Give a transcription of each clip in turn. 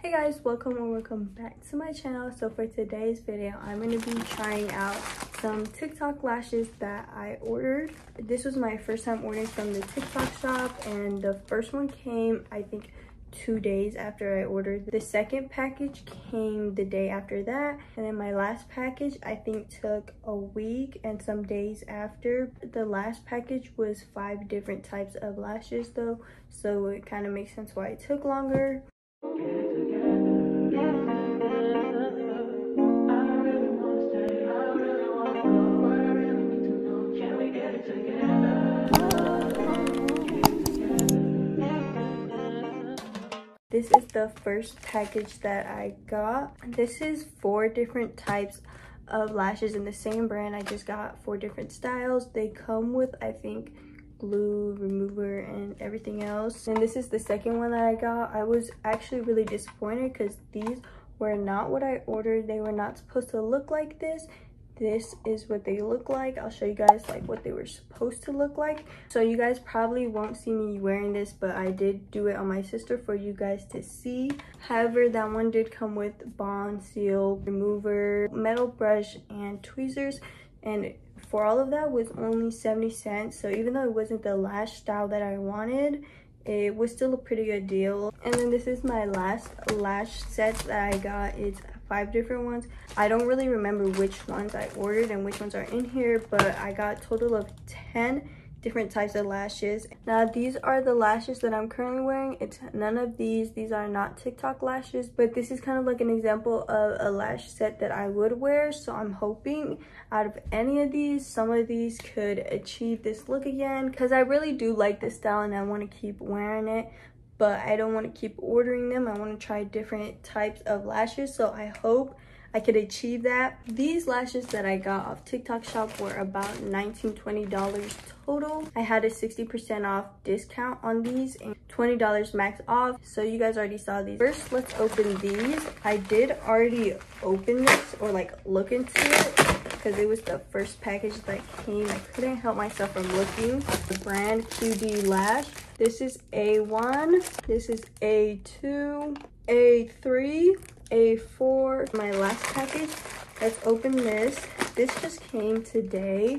Hey guys, welcome back to my channel. So for today's video, I'm going to be trying out some TikTok lashes that I ordered. This was my first time ordering from the TikTok shop, and the first one came, I think, 2 days after I ordered. The second package came the day after that, and then my last package I think took a week and some days after. The last package was 5 different types of lashes though, so it kind of makes sense why it took longer. This is the first package that I got. This is 4 different types of lashes in the same brand. I just got 4 different styles. They come with, I think, glue, remover, and everything else. And this is the second one that I got. I was actually really disappointed because these were not what I ordered. They were not supposed to look like this. This is what they look like. I'll show you guys like what they were supposed to look like. So you guys probably won't see me wearing this, but I did do it on my sister for you guys to see. However, that one did come with bond, seal, remover, metal brush, and tweezers, and for all of that was only 70 cents. So even though it wasn't the lash style that I wanted, it was still a pretty good deal. And then this is my last lash set that I got. It's 5 different ones. I don't really remember which ones I ordered and which ones are in here, but I got a total of 10 different types of lashes. Now these are the lashes that I'm currently wearing. It's none of these are not TikTok lashes, but this is kind of like an example of a lash set that I would wear. So I'm hoping out of any of these, some of these could achieve this look again, because I really do like this style and I want to keep wearing it, but I don't want to keep ordering them. I want to try different types of lashes, so I hope I could achieve that. These lashes that I got off TikTok shop were about $19–20 total. I had a 60% off discount on these and $20 max off, so you guys already saw these. First, let's open these. I did already open this, or like look into it, because it was the first package that came. I couldn't help myself from looking. The brand QD Lash. This is A1, this is A2, A3, A4. My last package. Let's open this. This just came today.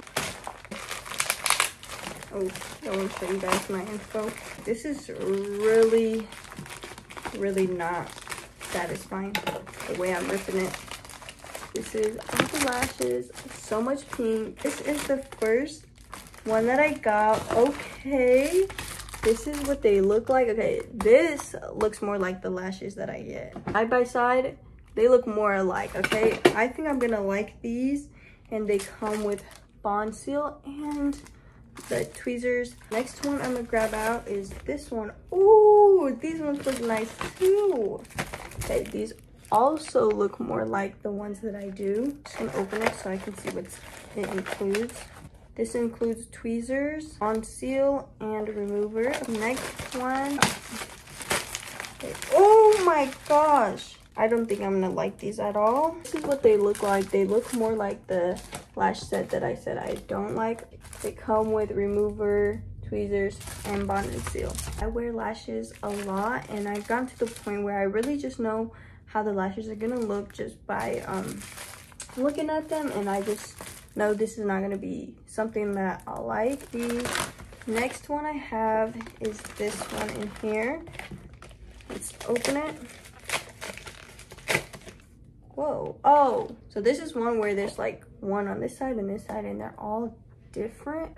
Oh, I want to show you guys my info. This is really not satisfying the way I'm ripping it. This is all the lashes, so much pink. This is the first one that I got. Okay, this is what they look like. Okay, this looks more like the lashes that I get. Side by side, they look more alike. Okay, I think I'm gonna like these, and they come with bond seal and the tweezers. Next one I'm gonna grab out is this one. Ooh, these ones look nice too. Okay, these also look more like the ones that I do. Just gonna open it so I can see what it includes. This includes tweezers, bond seal, and remover. Next one. Okay. Oh my gosh, I don't think I'm gonna like these at all. This is what they look like. They look more like the lash set that I said I don't like. They come with remover, tweezers, and bond and seal. I wear lashes a lot, and I've gotten to the point where I really just know how the lashes are gonna look just by looking at them, and I just know this is not gonna be something that I like. The next one I have is this one in here. Let's open it. Whoa. Oh, so this is one where there's like one on this side and this side, and they're all different.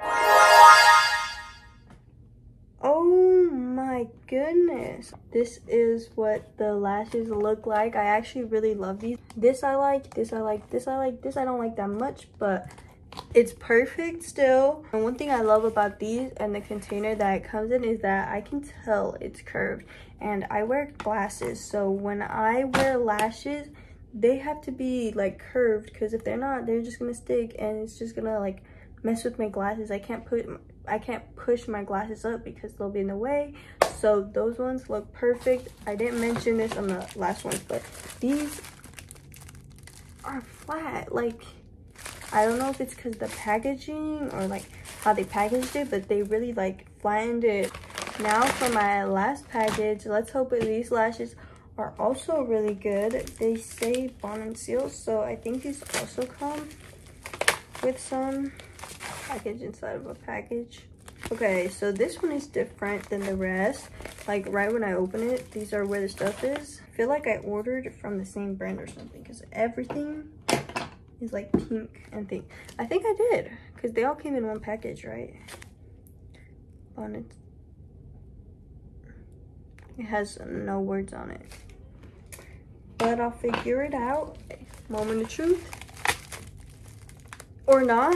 Oh my goodness, this is what the lashes look like. I actually really love these. This I like, this I like, this I like, this I don't like that much, but it's perfect still. And one thing I love about these and the container that it comes in is that I can tell it's curved, and I wear glasses, so when I wear lashes they have to be like curved, because if they're not, they're just gonna stick and it's just gonna like mess with my glasses. I can't push my glasses up because they'll be in the way. So those ones look perfect. I didn't mention this on the last ones, but these are flat. Like, I don't know if it's because the packaging or like how they packaged it, but they really like flattened it. Now for my last package, let's hope that these lashes are also really good. They say bond and seal, so I think these also come with some package inside of a package. Okay, so this one is different than the rest. Like right when I open it, these are where the stuff is. I feel like I ordered from the same brand or something because everything is like pink and pink. I think I did because they all came in one package, right? Bonnet. It has no words on it, but I'll figure it out. Moment of truth or not.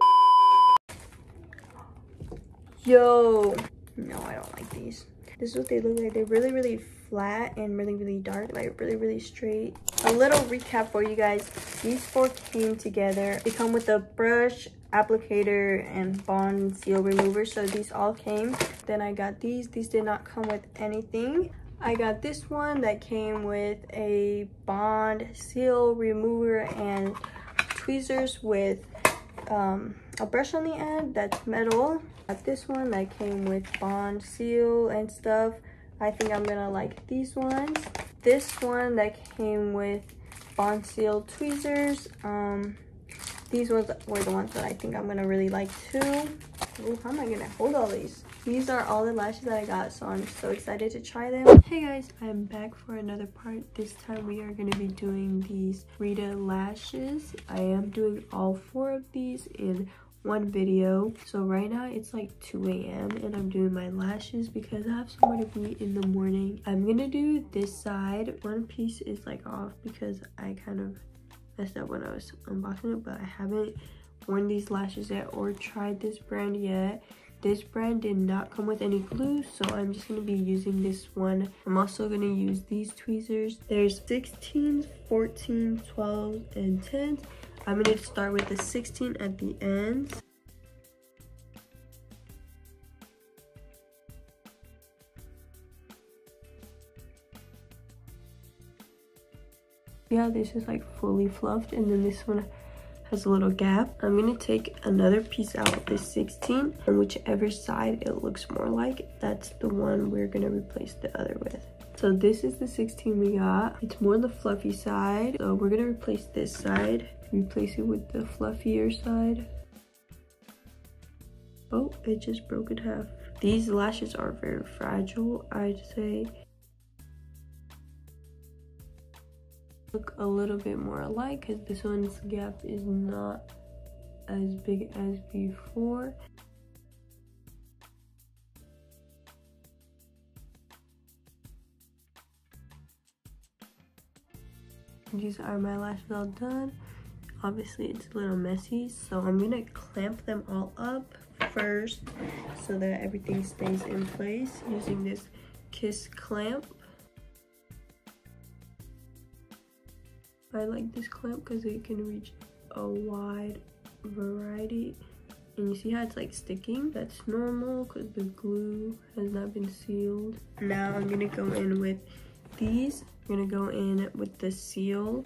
Yo, no, I don't like these. This is what they look like. They're really, really flat and really, really dark, like really, really straight. A little recap for you guys. These four came together. They come with a brush, applicator, and bond seal remover. So these all came. Then I got these. These did not come with anything. I got this one that came with a bond seal remover and tweezers with a brush on the end that's metal. Got this one that came with bond seal and stuff. I think I'm gonna like these ones. This one that came with bond seal tweezers. These ones were the ones that I think I'm gonna really like too. Ooh, how am I gonna hold all these? These are all the lashes that I got, so I'm so excited to try them. Hey guys, I'm back for another part. This time we are gonna be doing these RITA lashes. I am doing all 4 of these in one video. So right now it's like 2 a.m. and I'm doing my lashes because I have somewhere to be in the morning. I'm gonna do this side. One piece is like off because I kind of messed up when I was unboxing it, but I haven't worn these lashes yet or tried this brand yet. This brand did not come with any glue, so I'm just going to be using this one. I'm also going to use these tweezers. There's 16s, 14, 12, and 10s. I'm going to start with the 16 at the ends. Yeah, this is like fully fluffed, and then this one has a little gap. I'm gonna take another piece out of this 16, and whichever side it looks more like, that's the one we're gonna replace the other with. So this is the 16 we got. It's more the fluffy side, so we're gonna replace this side, replace it with the fluffier side. Oh, it just broke in half. These lashes are very fragile, I'd say. Look a little bit more alike because this one's gap is not as big as before. These are my lashes all done. Obviously it's a little messy, so I'm gonna clamp them all up first so that everything stays in place using this kiss clamp. I like this clamp because it can reach a wide variety. And you see how it's like sticking? That's normal because the glue has not been sealed. Now I'm gonna go in with these. I'm gonna go in with the seal.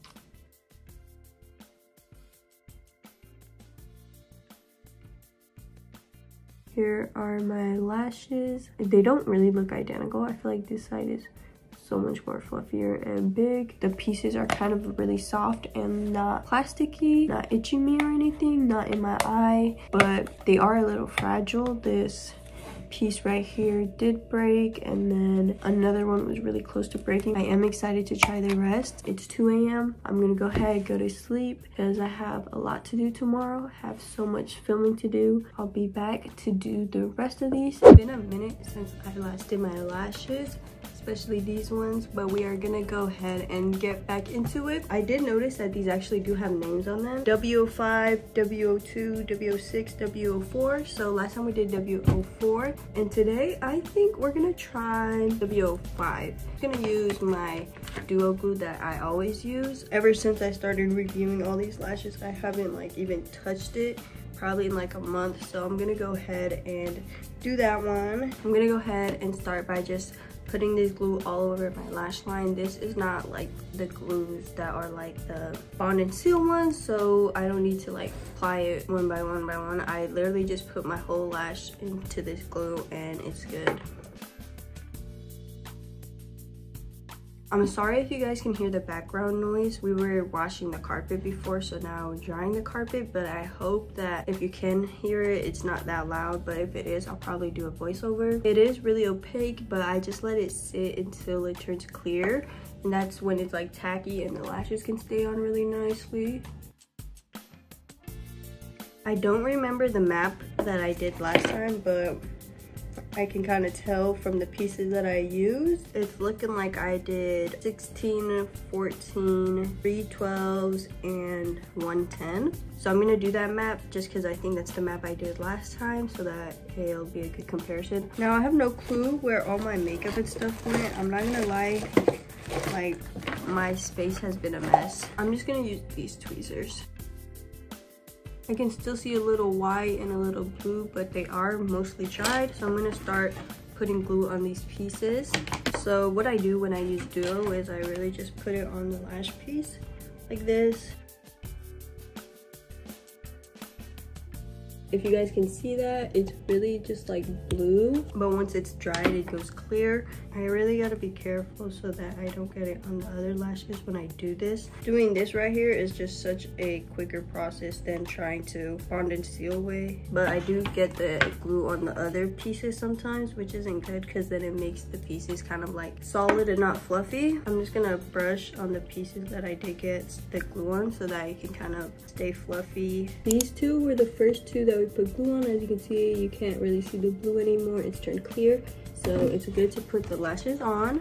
Here are my lashes. They don't really look identical. I feel like this side is so much more fluffier and big. The pieces are kind of really soft and not plasticky, not itching me or anything, not in my eye, but they are a little fragile. This piece right here did break, and then another one was really close to breaking. I am excited to try the rest. It's 2 a.m. I'm gonna go ahead, go to sleep because I have a lot to do tomorrow. I have so much filming to do. I'll be back to do the rest of these. It's been a minute since I last did my lashes, especially these ones, but we are gonna go ahead and get back into it. I did notice that these actually do have names on them. W05, W02, W06, W04. So last time we did W04, and today I think we're gonna try W05. I'm gonna use my duo glue that I always use. Ever since I started reviewing all these lashes, I haven't like even touched it probably in like a month, so I'm gonna go ahead and do that one. I'm gonna go ahead and start by just putting this glue all over my lash line. This is not like the glues that are like the bond and seal ones, so I don't need to like apply it one by one by one. I literally just put my whole lash into this glue and it's good. I'm sorry if you guys can hear the background noise. We were washing the carpet before, so now drying the carpet, but I hope that if you can hear it, it's not that loud, but if it is, I'll probably do a voiceover. It is really opaque, but I just let it sit until it turns clear, and that's when it's like tacky and the lashes can stay on really nicely. I don't remember the map that I did last time, but I can kind of tell from the pieces that I used. It's looking like I did 16, 14, 312s, and 110. So I'm gonna do that map just because I think that's the map I did last time, so that it'll be a good comparison. Now I have no clue where all my makeup and stuff went. I'm not gonna lie, like my space has been a mess. I'm just gonna use these tweezers. I can still see a little white and a little blue, but they are mostly dried. So I'm gonna start putting glue on these pieces. So what I do when I use Duo is I really just put it on the lash piece like this. If you guys can see that, it's really just like blue, but once it's dried, it goes clear. I really gotta be careful so that I don't get it on the other lashes when I do this. Doing this right here is just such a quicker process than trying to bond and seal away. But I do get the glue on the other pieces sometimes, which isn't good because then it makes the pieces kind of like solid and not fluffy. I'm just gonna brush on the pieces that I did get the glue on so that it can kind of stay fluffy. These two were the first two that we put glue on. As you can see, you can't really see the blue anymore. It's turned clear, so it's good to put the lashes on.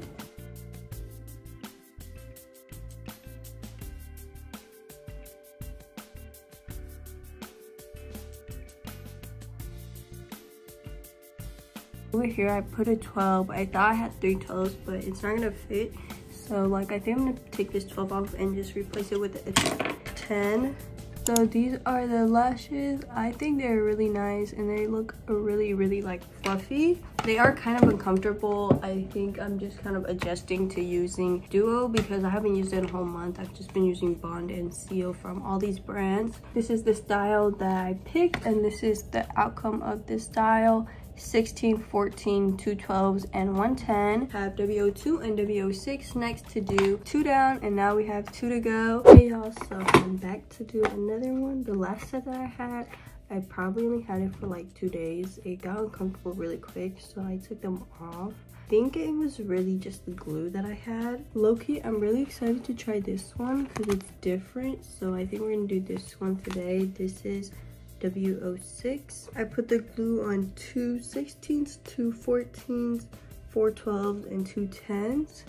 Over here I put a 12. I thought I had 3 12s, but it's not gonna fit, so like I think I'm gonna take this 12 off and just replace it with a 10. So these are the lashes. I think they're really nice and they look really like fluffy. They are kind of uncomfortable. I think I'm just kind of adjusting to using Duo because I haven't used it in a whole month. I've just been using Bond and Seal from all these brands. This is the style that I picked and this is the outcome of this style. 16, 14, 212s, and 110. Have W02 and W06 next to do 2 down, and now we have 2 to go. Hey y'all, so I'm back to do another one. The last set that I had, I probably only had it for like 2 days. It got uncomfortable really quick, so I took them off. I think it was really just the glue that I had. Low-key, I'm really excited to try this one because it's different, so I think we're gonna do this one today. This is W06. I put the glue on 2 16s, 2 14s, 4 12s, and 2 10s.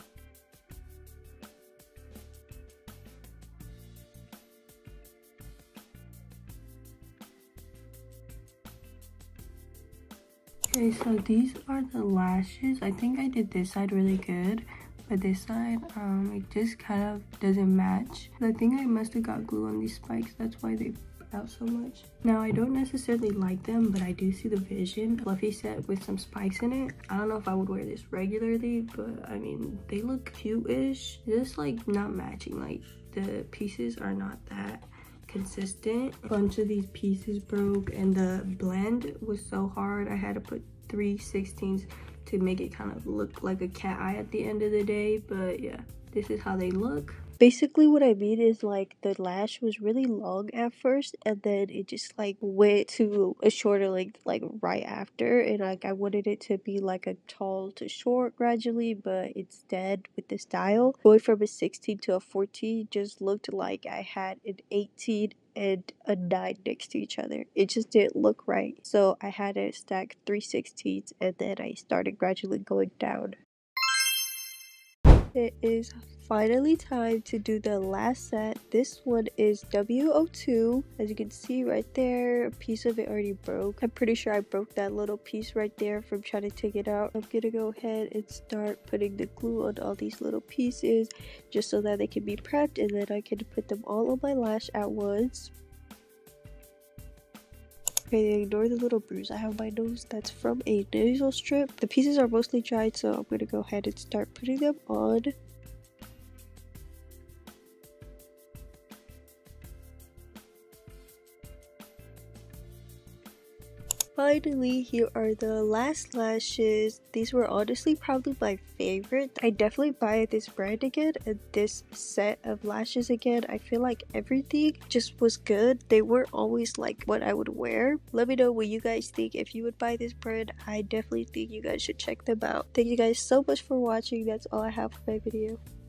Okay, so these are the lashes. I think I did this side really good, but this side, it just kind of doesn't match. I think I must have got glue on these spikes. That's why they out so much. Now I don't necessarily like them, but I do see the vision. Fluffy set with some spikes in it. I don't know if I would wear this regularly, but I mean they look cute-ish. Just like not matching, like the pieces are not that consistent. A bunch of these pieces broke and the blend was so hard. I had to put 3 16s to make it kind of look like a cat eye at the end of the day, but yeah, this is how they look. Basically what I mean is like the lash was really long at first and then it just like went to a shorter length like right after, and like I wanted it to be like a tall to short gradually, but instead with the style going from a 16 to a 14 just looked like I had an 18 and a 9 next to each other. It just didn't look right, so I had to stack 3 16s and then I started gradually going down. It is finally time to do the last set. This one is W02. As you can see right there, a piece of it already broke. I'm pretty sure I broke that little piece right there from trying to take it out. I'm gonna go ahead and start putting the glue on all these little pieces just so that they can be prepped, and then I can put them all on my lash at once. Okay, ignore the little bruise I have on my nose. That's from a nasal strip. The pieces are mostly dried, so I'm gonna go ahead and start putting them on. finally, here are the last lashes. These were honestly probably my favorite. I definitely buy this brand again and this set of lashes again. I feel like everything just was good. They weren't always like what I would wear. Let me know what you guys think. If you would buy this brand, I definitely think you guys should check them out. Thank you guys so much for watching. That's all I have for my video.